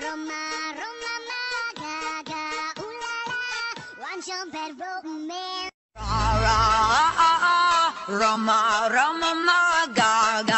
Roma, Roma, Gaga, ooh la la, one jump at romance. Roma, Roma, Gaga.